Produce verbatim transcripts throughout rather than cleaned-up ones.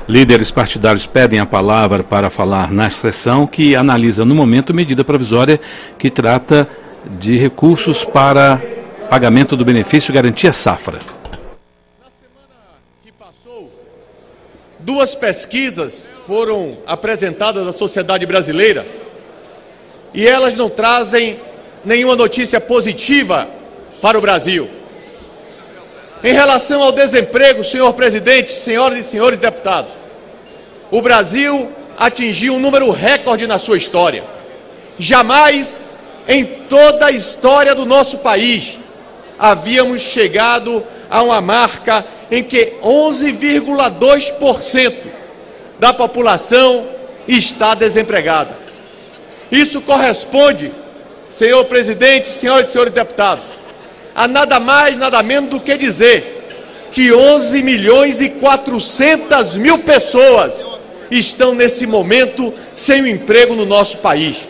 Líderes partidários pedem a palavra para falar na sessão que analisa no momento medida provisória que trata de recursos para pagamento do benefício Garantia Safra. Na semana que passou, duas pesquisas foram apresentadas à sociedade brasileira e elas não trazem nenhuma notícia positiva para o Brasil. Em relação ao desemprego, senhor presidente, senhoras e senhores deputados, o Brasil atingiu um número recorde na sua história. Jamais em toda a história do nosso país havíamos chegado a uma marca em que onze vírgula dois por cento da população está desempregada. Isso corresponde, senhor presidente, senhoras e senhores deputados, a nada mais, nada menos do que dizer que onze milhões e quatrocentas mil pessoas estão nesse momento sem o emprego no nosso país.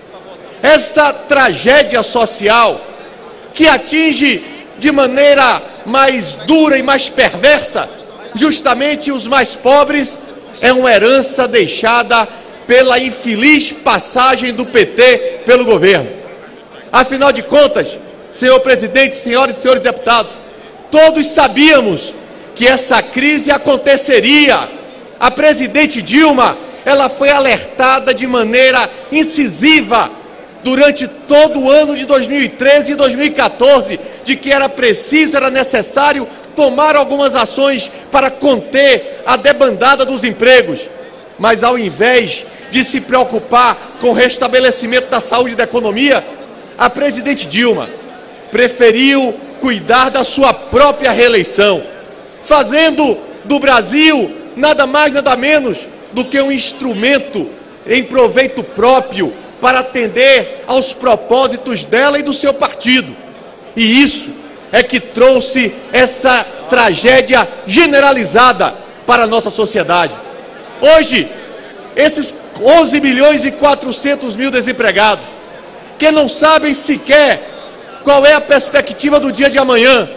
Essa tragédia social que atinge de maneira mais dura e mais perversa justamente os mais pobres é uma herança deixada pela infeliz passagem do P T pelo governo. Afinal de contas, senhor presidente, senhoras e senhores deputados, todos sabíamos que essa crise aconteceria. A presidente Dilma, ela foi alertada de maneira incisiva durante todo o ano de dois mil e treze e dois mil e quatorze de que era preciso, era necessário tomar algumas ações para conter a debandada dos empregos. Mas ao invés de se preocupar com o restabelecimento da saúde e da economia, a presidente Dilma preferiu cuidar da sua própria reeleição, fazendo do Brasil nada mais, nada menos do que um instrumento em proveito próprio para atender aos propósitos dela e do seu partido. E isso é que trouxe essa tragédia generalizada para a nossa sociedade. Hoje, esses onze milhões e quatrocentos mil desempregados, que não sabem sequer qual é a perspectiva do dia de amanhã,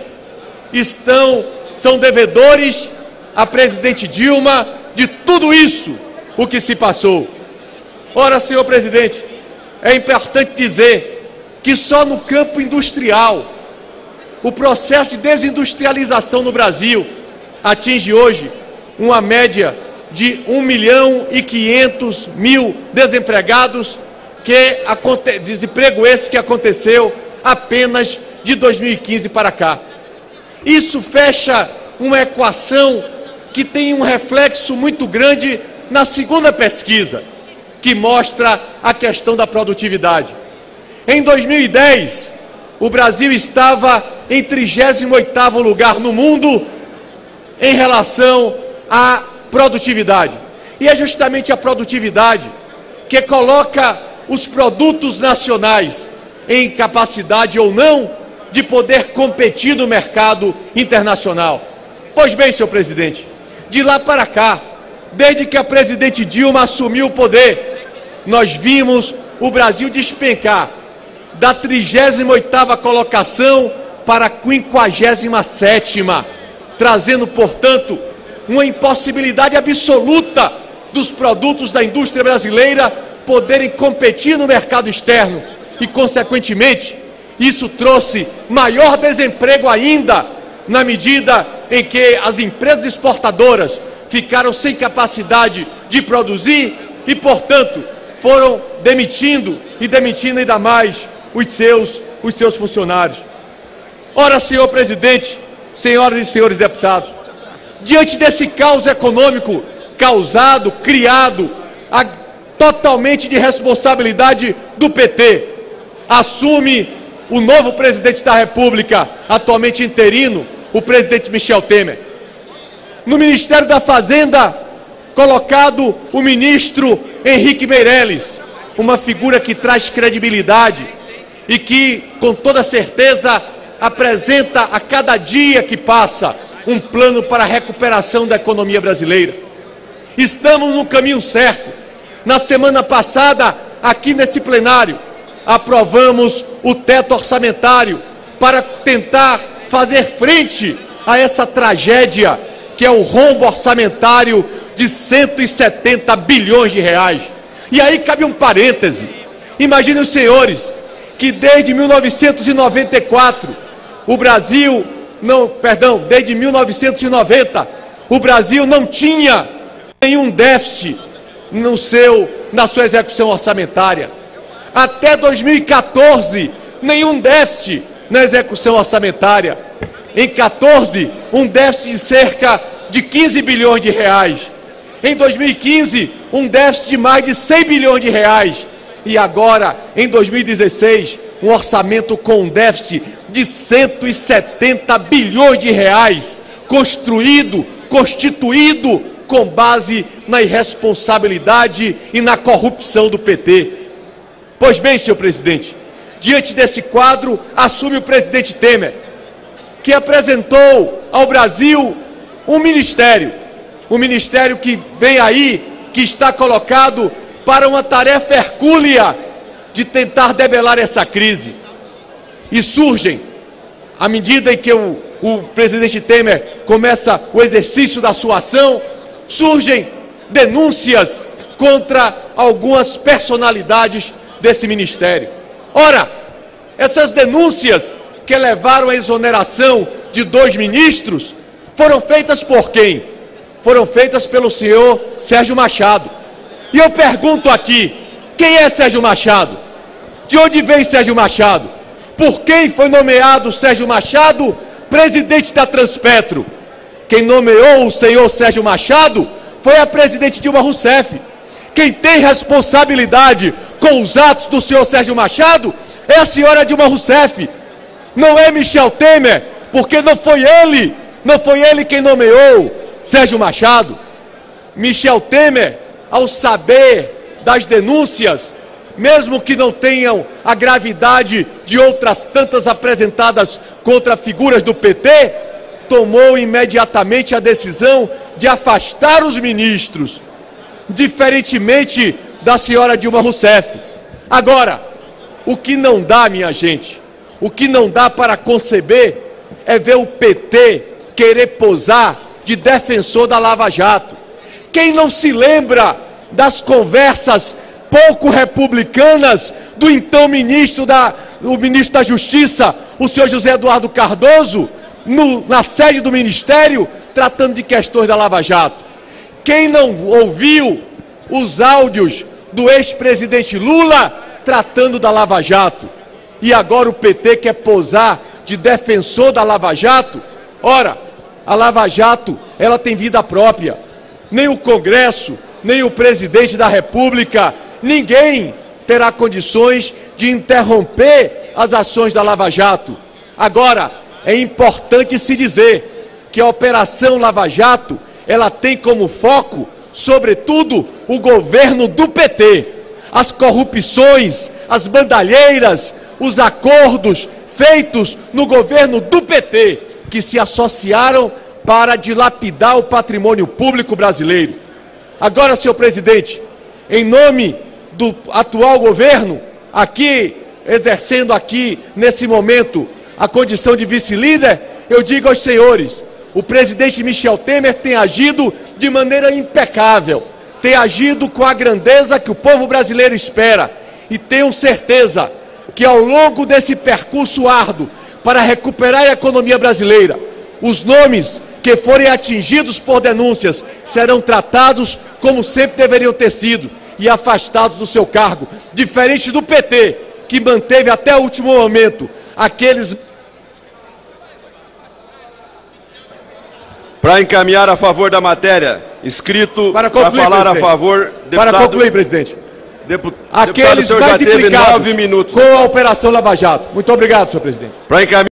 estão, são devedores à presidente Dilma de tudo isso, o que se passou. Ora, senhor presidente, é importante dizer que só no campo industrial, o processo de desindustrialização no Brasil atinge hoje uma média de um milhão e quinhentos mil desempregados, que desemprego esse que aconteceu apenas de dois mil e quinze para cá. Isso fecha uma equação que tem um reflexo muito grande na segunda pesquisa, que mostra a questão da produtividade. Em dois mil e dez, o Brasil estava em trigésimo oitavo lugar no mundo em relação à produtividade. E é justamente a produtividade que coloca os produtos nacionais em capacidade ou não de poder competir no mercado internacional. Pois bem, senhor presidente, de lá para cá, desde que a presidente Dilma assumiu o poder, nós vimos o Brasil despencar da trigésima oitava colocação para a quinquagésima sétima, trazendo, portanto, uma impossibilidade absoluta dos produtos da indústria brasileira poderem competir no mercado externo e, consequentemente, isso trouxe maior desemprego ainda, na medida em que as empresas exportadoras ficaram sem capacidade de produzir e, portanto, foram demitindo e demitindo ainda mais os seus, os seus funcionários. Ora, senhor presidente, senhoras e senhores deputados, diante desse caos econômico causado, criado, a, totalmente de responsabilidade do P T, assume o novo presidente da República, atualmente interino, o presidente Michel Temer. No Ministério da Fazenda, colocado o ministro Henrique Meirelles, uma figura que traz credibilidade e que, com toda certeza, apresenta a cada dia que passa um plano para a recuperação da economia brasileira. Estamos no caminho certo. Na semana passada, aqui nesse plenário, aprovamos o teto orçamentário para tentar fazer frente a essa tragédia que é o rombo orçamentário de cento e setenta bilhões de reais. E aí cabe um parêntese. Imaginem os senhores que desde mil novecentos e noventa e quatro o Brasil, não, perdão, desde mil novecentos e noventa o Brasil não tinha nenhum déficit no seu, na sua execução orçamentária. Até dois mil e quatorze, nenhum déficit na execução orçamentária. Em quatorze, um déficit de cerca de quinze bilhões de reais. Em dois mil e quinze, um déficit de mais de cem bilhões de reais. E agora, em dois mil e dezesseis, um orçamento com um déficit de cento e setenta bilhões de reais, construído, constituído com base na irresponsabilidade e na corrupção do P T. Pois bem, senhor presidente, diante desse quadro, assume o presidente Temer, que apresentou ao Brasil um ministério, um ministério que vem aí, que está colocado para uma tarefa hercúlea de tentar debelar essa crise. E surgem, à medida em que o, o presidente Temer começa o exercício da sua ação, surgem denúncias contra algumas personalidades desse ministério. Ora, essas denúncias que levaram à exoneração de dois ministros foram feitas por quem? Foram feitas pelo senhor Sérgio Machado. E eu pergunto aqui, quem é Sérgio Machado? De onde vem Sérgio Machado? Por quem foi nomeado Sérgio Machado presidente da Transpetro? Quem nomeou o senhor Sérgio Machado foi a presidente Dilma Rousseff. Quem tem responsabilidade com os atos do senhor Sérgio Machado é a senhora Dilma Rousseff. Não é Michel Temer, porque não foi ele, não foi ele quem nomeou Sérgio Machado. Michel Temer, ao saber das denúncias, mesmo que não tenham a gravidade de outras tantas apresentadas contra figuras do P T, tomou imediatamente a decisão de afastar os ministros, diferentemente da senhora Dilma Rousseff. Agora, o que não dá, minha gente, o que não dá para conceber é ver o P T querer posar de defensor da Lava Jato. Quem não se lembra das conversas pouco republicanas do então ministro da, o ministro da Justiça, o senhor José Eduardo Cardoso, no, na sede do Ministério, tratando de questões da Lava Jato? Quem não ouviu os áudios do ex-presidente Lula tratando da Lava Jato? E agora o P T quer posar de defensor da Lava Jato? Ora, a Lava Jato, ela tem vida própria. Nem o Congresso, nem o presidente da República, ninguém terá condições de interromper as ações da Lava Jato. Agora, é importante se dizer que a Operação Lava Jato, ela tem como foco, sobretudo, o governo do P T. As corrupções, as bandalheiras, os acordos feitos no governo do P T, que se associaram para dilapidar o patrimônio público brasileiro. Agora, senhor presidente, em nome do atual governo, aqui, exercendo aqui, nesse momento, a condição de vice-líder, eu digo aos senhores, o presidente Michel Temer tem agido de maneira impecável, tem agido com a grandeza que o povo brasileiro espera, e tenho certeza que ao longo desse percurso árduo para recuperar a economia brasileira, os nomes que forem atingidos por denúncias serão tratados como sempre deveriam ter sido e afastados do seu cargo, diferente do P T, que manteve até o último momento aqueles... Para encaminhar a favor da matéria, inscrito para falar presidente. a favor... Deputado, para concluir, presidente. Depu, aqueles deputado, mais já teve implicados nove minutos. com a Operação Lava Jato. Muito obrigado, senhor presidente. Para encaminhar